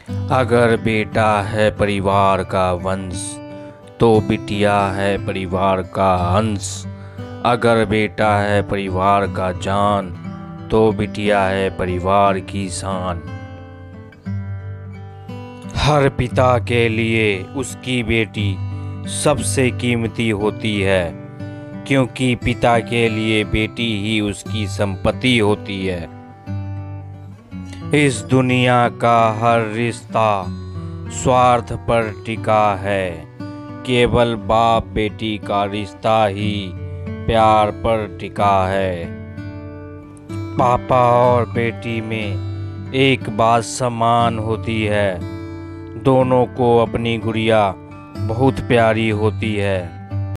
अगर बेटा है परिवार का वंश तो बिटिया है परिवार का अंश। अगर बेटा है परिवार का जान तो बिटिया है परिवार की शान। हर पिता के लिए उसकी बेटी सबसे कीमती होती है, क्योंकि पिता के लिए बेटी ही उसकी संपत्ति होती है। इस दुनिया का हर रिश्ता स्वार्थ पर टिका है, केवल बाप बेटी का रिश्ता ही प्यार पर टिका है। पापा और बेटी में एक बात समान होती है, दोनों को अपनी गुड़िया बहुत प्यारी होती है।